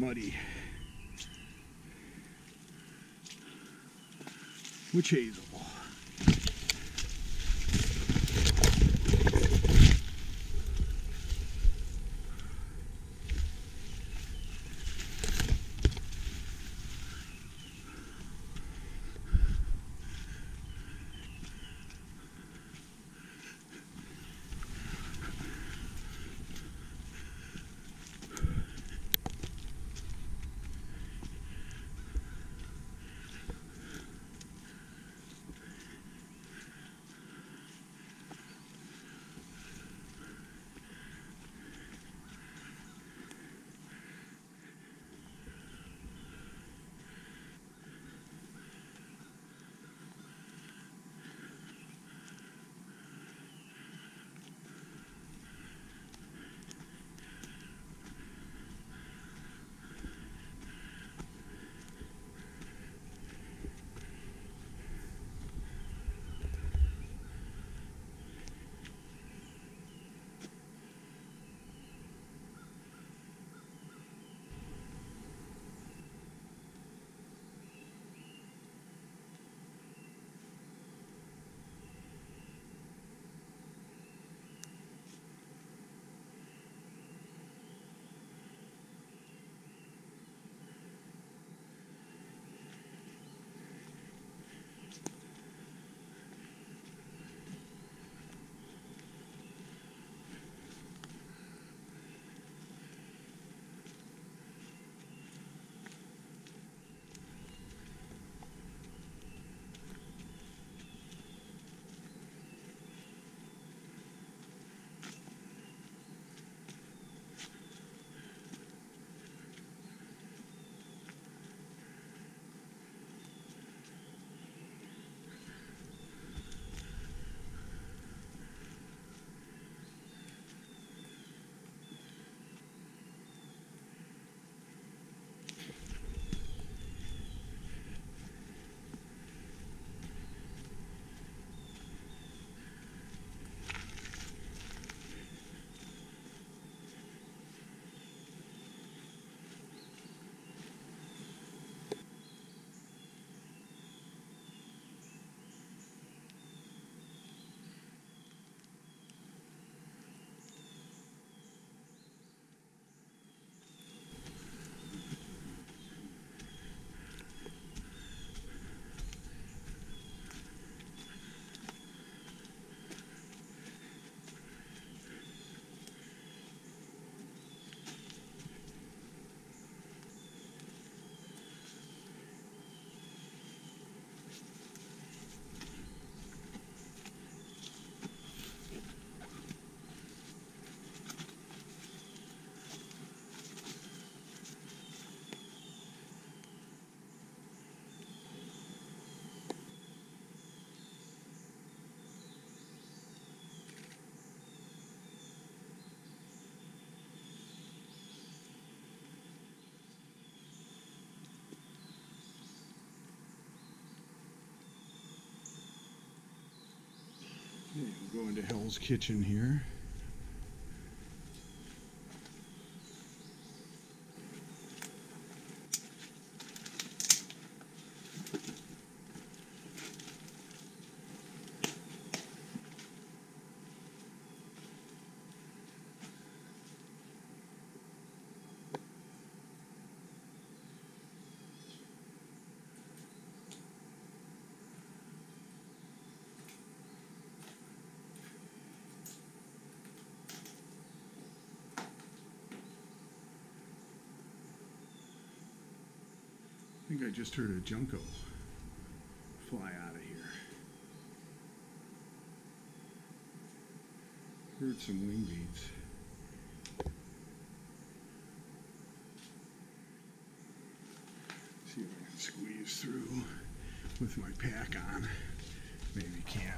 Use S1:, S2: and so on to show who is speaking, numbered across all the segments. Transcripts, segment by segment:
S1: muddy. Witch hazel. Okay, we'll go into Hell's Kitchen here. I think I just heard a junco fly out of here. Heard some wing beats. See if I can squeeze through with my pack on. Maybe can't.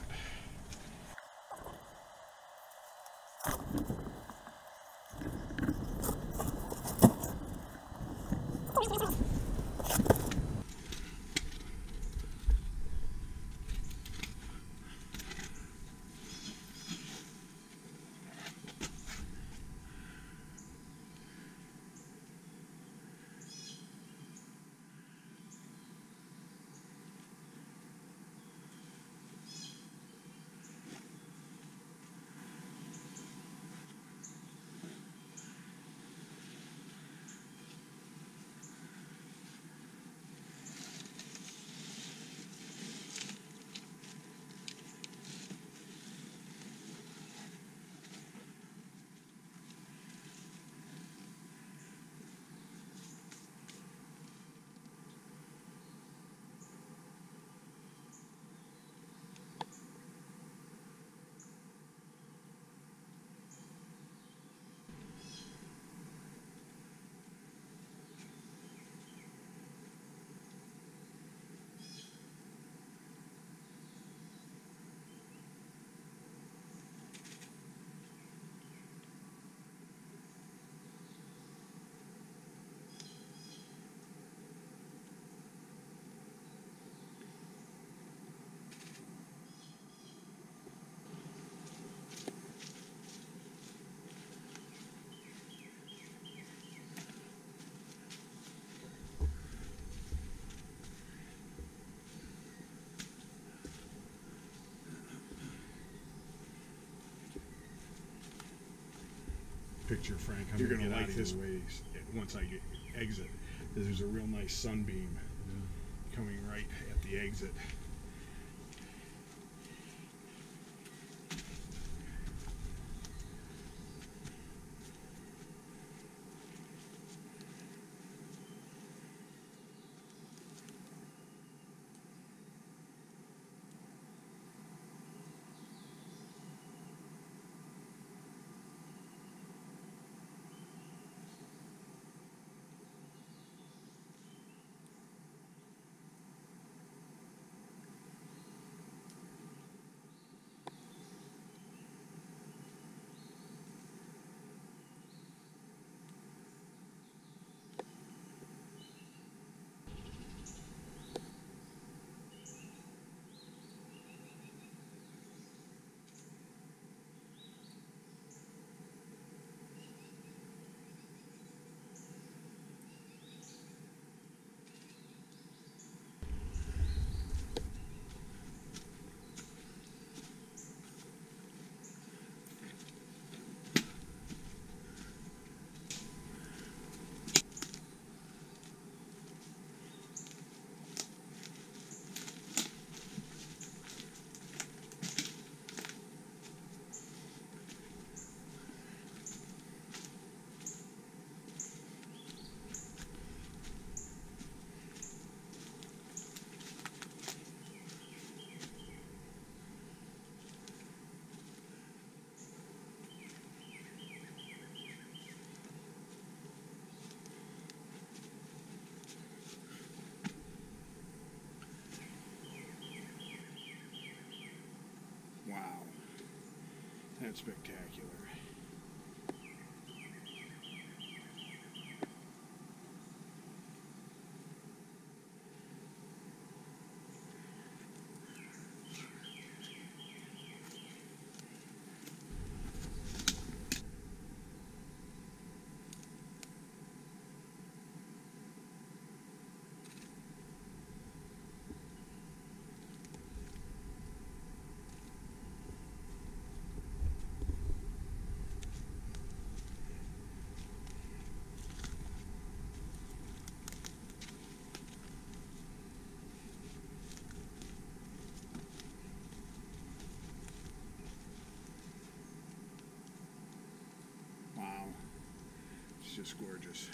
S1: picture, Frank. I'm
S2: You're
S1: gonna
S2: gonna
S1: get
S2: like
S1: out of
S2: this.
S1: your way once I exit. There's a real nice sunbeam coming right at the exit. Wow, that's spectacular. Wow, it's just gorgeous.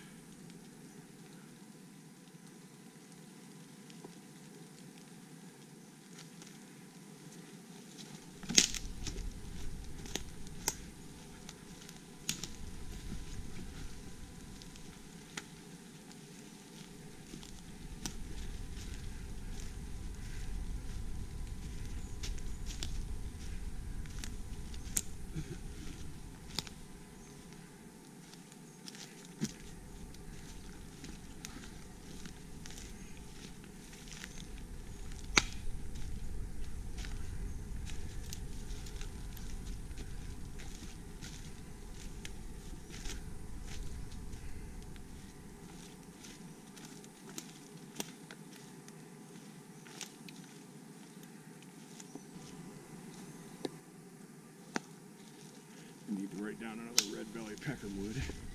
S1: I need to write down another red belly peckerwood.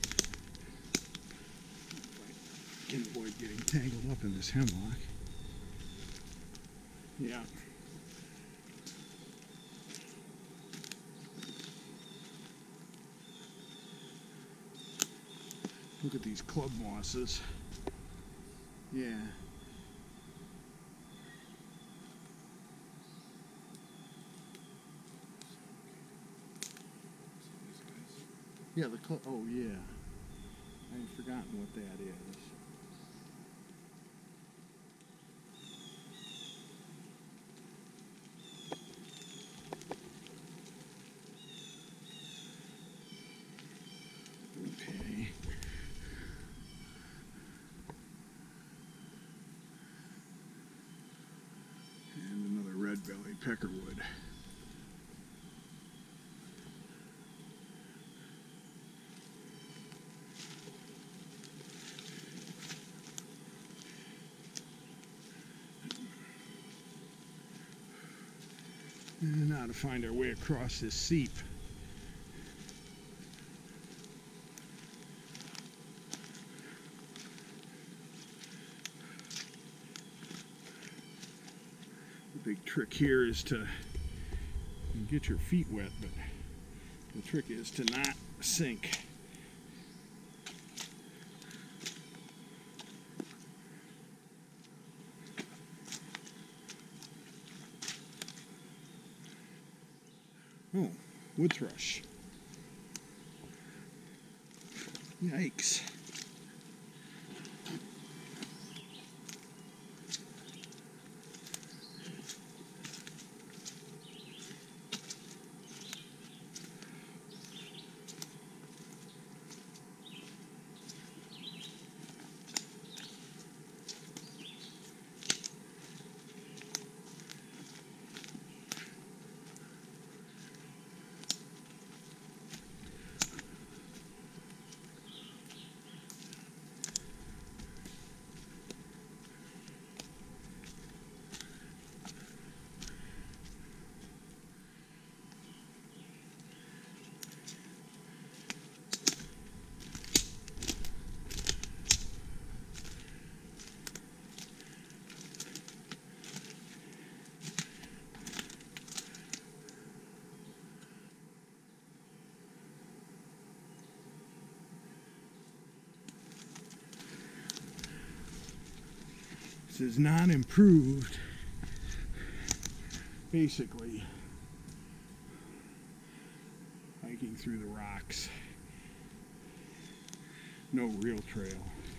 S1: If I can avoid getting tangled up in this hemlock. Yeah. Look at these club mosses. Yeah. Yeah, oh yeah. I've forgotten what that is. Okay. And another red belly peckerwood. And now to find our way across this seep. Big trick here is to get your feet wet, but the trick is to not sink. Oh, wood thrush. Yikes. This is not improved, basically, hiking through the rocks. No real trail.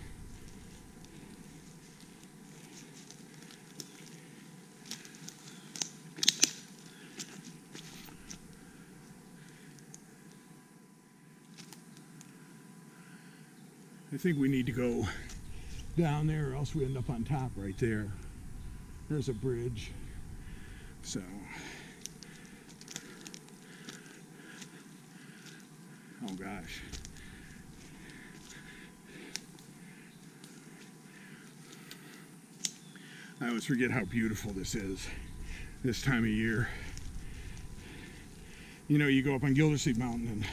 S1: I think we need to go down there or else we end up on top right there. There's a bridge. So oh gosh. I always forget how beautiful this is this time of year. You know, you go up on Gildersleeve Mountain and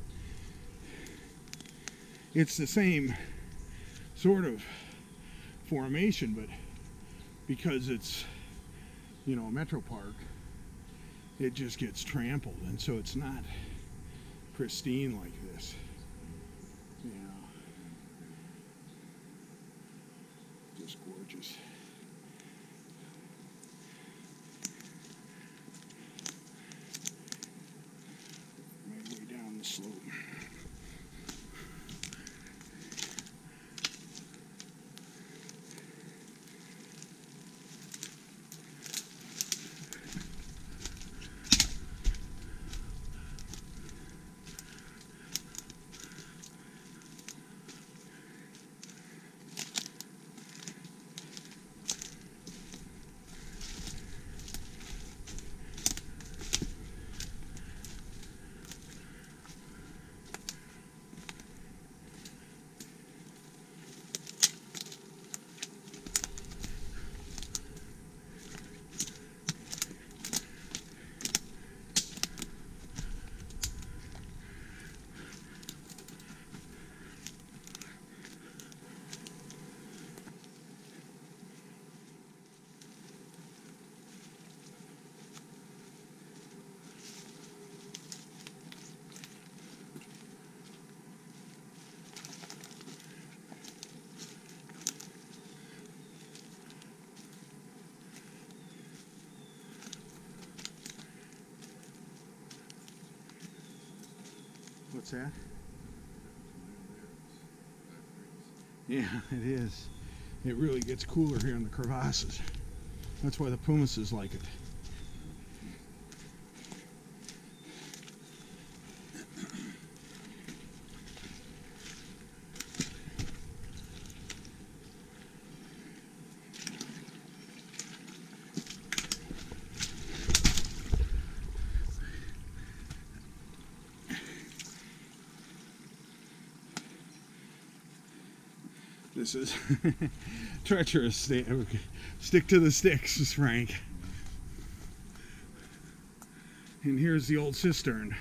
S1: it's the same sort of formation, but because it's, you know, a metro park, it just gets trampled, and so it's not pristine like this. You know, just gorgeous. My way down the slope. What's that? Yeah, it is. It really gets cooler here in the crevasses. That's why the pumices like it. This is treacherous. Stick to the sticks, Frank. And here's the old cistern.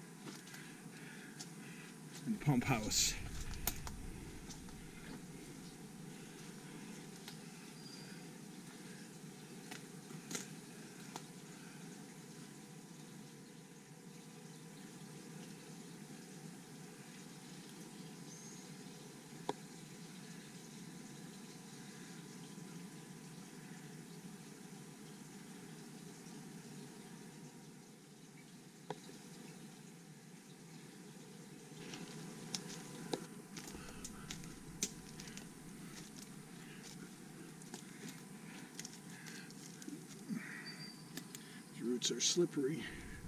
S1: And the pump house. roots are slippery.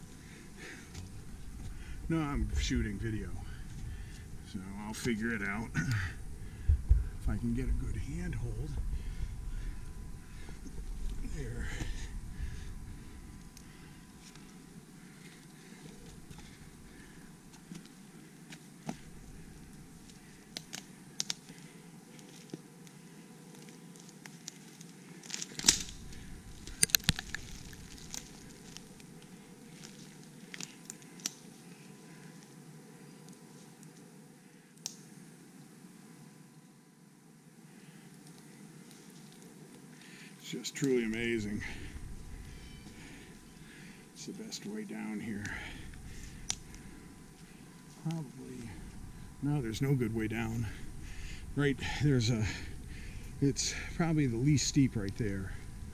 S1: No, I'm shooting video, so I'll figure it out. If I can get a good handhold. There. It's just truly amazing. It's the best way down here. Probably, no, there's no good way down. Right, it's probably the least steep right there.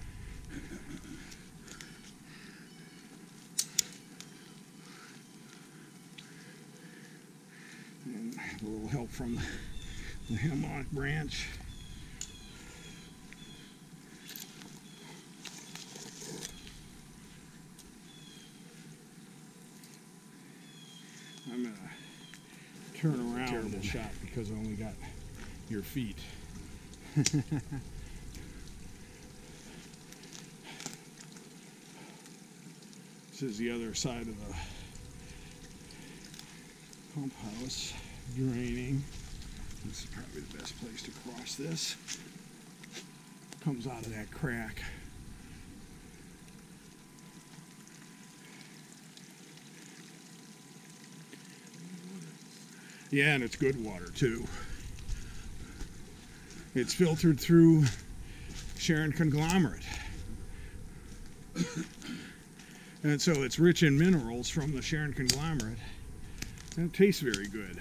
S1: And a little help from the hemlock branch. I'm gonna turn around. Terrible shot because I only got your feet. This is the other side of the pump house, draining. This is probably the best place to cross this. Comes out of that crack. Yeah, and it's good water too. It's filtered through Sharon conglomerate. And so it's rich in minerals from the Sharon conglomerate. And it tastes very good.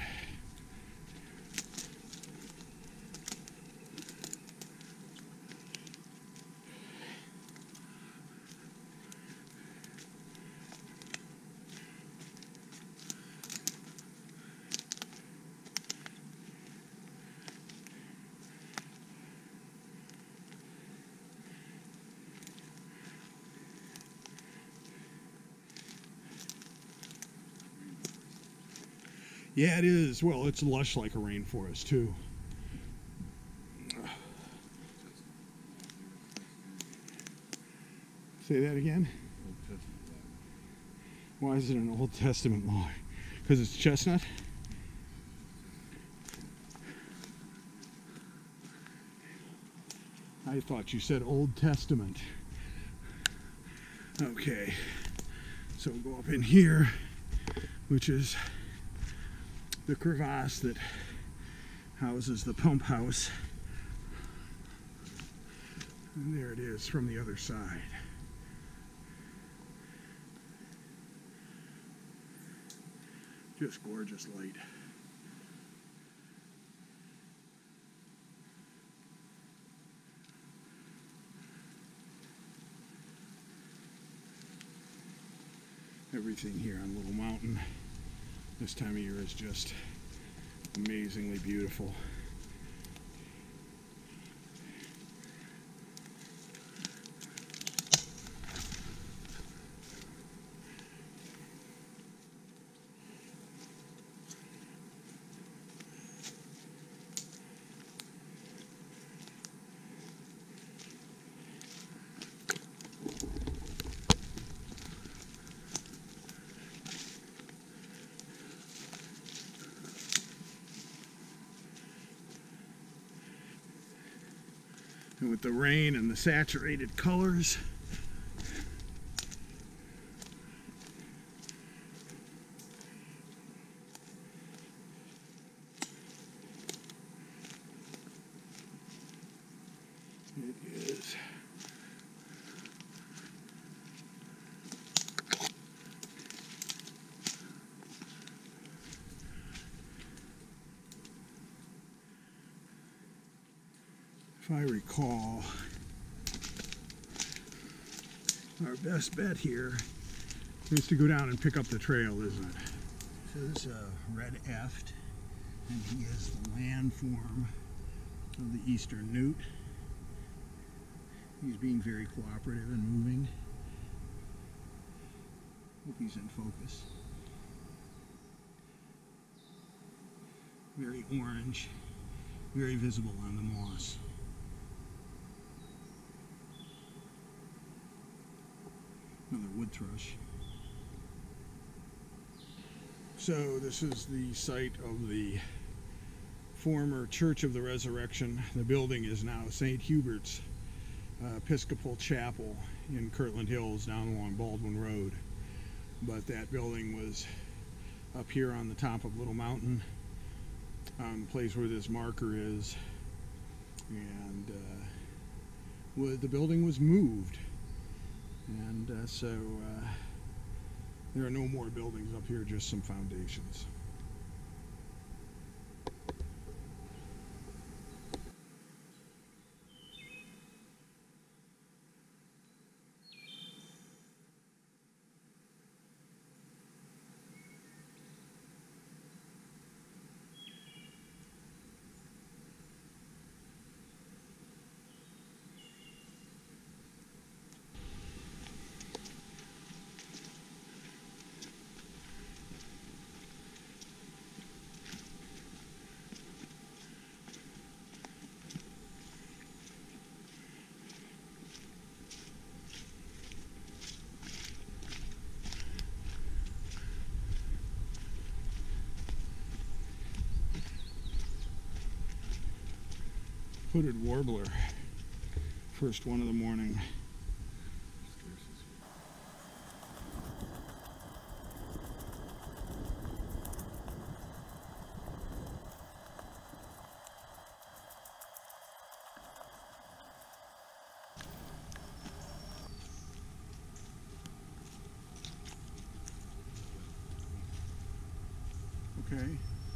S1: Yeah, it is. Well, it's lush like a rainforest, too. Say that again? Why is it an Old Testament log? Because it's chestnut? I thought you said Old Testament. Okay. So we'll go up in here, which is the crevasse that houses the pump house. And there it is from the other side. Just gorgeous light. Everything here on Little Mountain this time of year is just amazingly beautiful. And with the rain and the saturated colors, it is if I recall, our best bet here is to go down and pick up the trail, isn't it? So this is a red eft, and he is the landform of the eastern newt. He's being very cooperative and moving. Hope he's in focus. Very orange, very visible on the moss. Another wood thrush. So this is the site of the former Church of the Resurrection. The building is now St. Hubert's Episcopal Chapel in Kirtland Hills down along Baldwin Road. But that building was up here on the top of Little Mountain, the place where this marker is, and the building was moved, and so there are no more buildings up here, just some foundations. Hooded warbler, first one of the morning. Okay.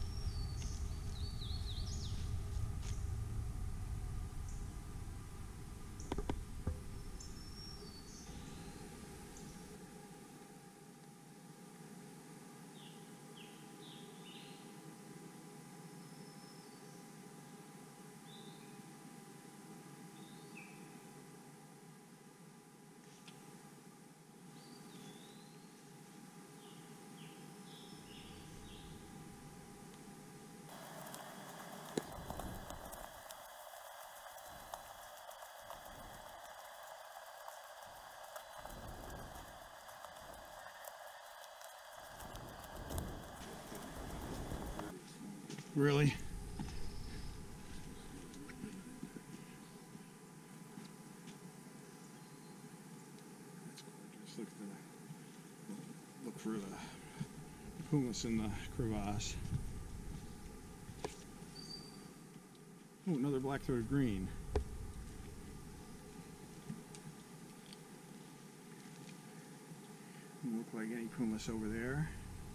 S1: Really? That's gorgeous. Look for the pumice in the crevasse. Oh, another black-throated green. Doesn't look like any pumice over there.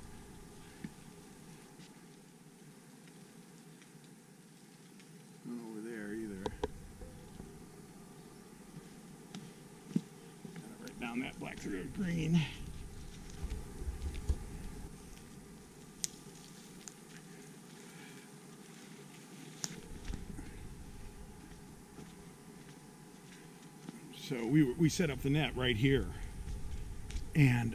S1: Not over there either. Gotta write down that black-throated green. So we set up the net right here, and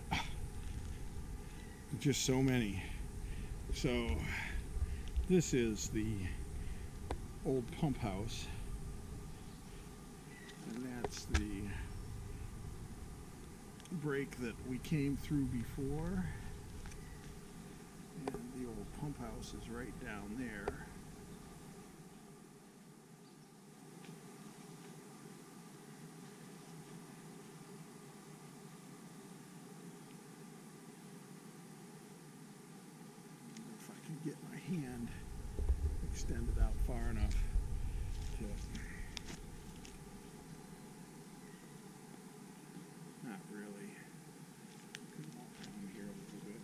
S1: just so many. So this is the old pump house, and that's the break that we came through before, and the old pump house is right down there. If I can get my hand extended out far enough to not really. Can walk down here a little bit.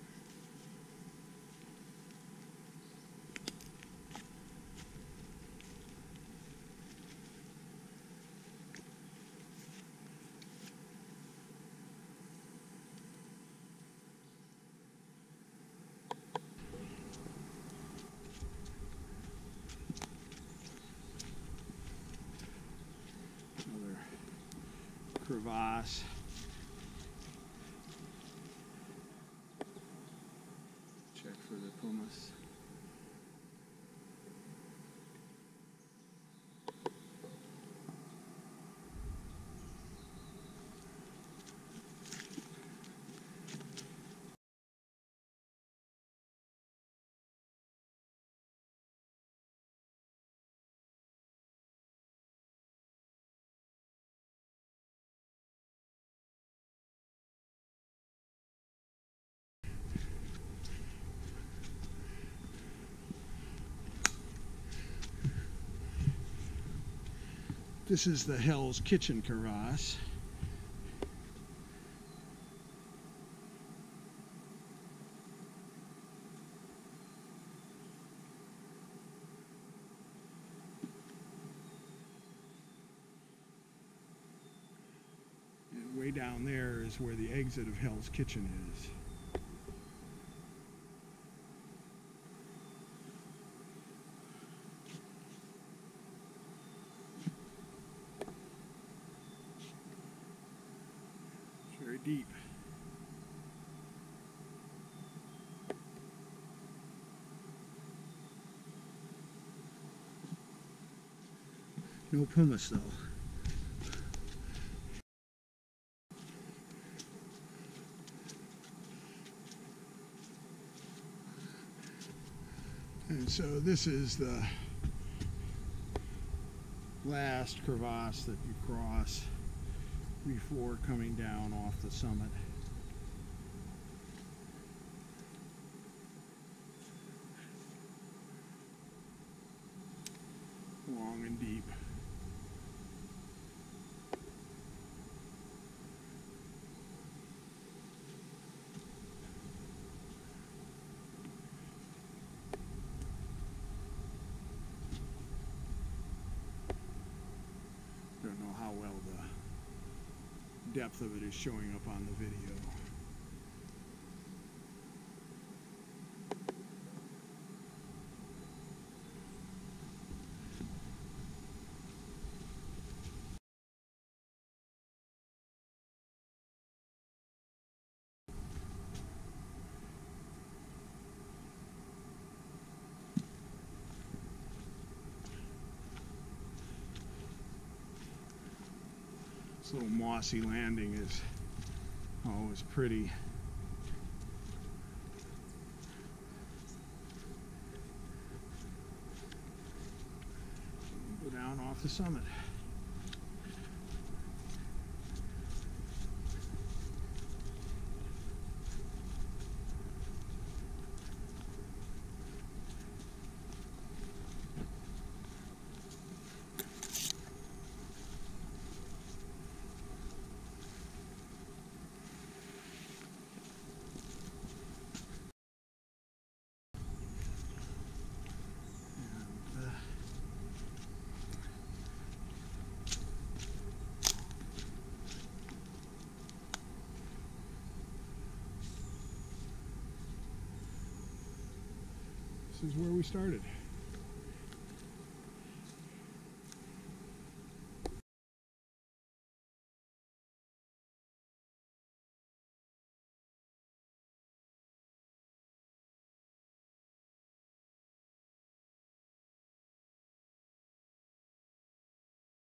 S1: Another crevasse. pumice. This is the Hell's Kitchen Karas. And way down there is where the exit of Hell's Kitchen is. Very deep. No pumice though. And so this is the last crevasse that you cross before coming down off the summit. Long and deep. Don't know how well the depth of it is showing up on the video. This little mossy landing is always pretty. Go down off the summit. This is where we started.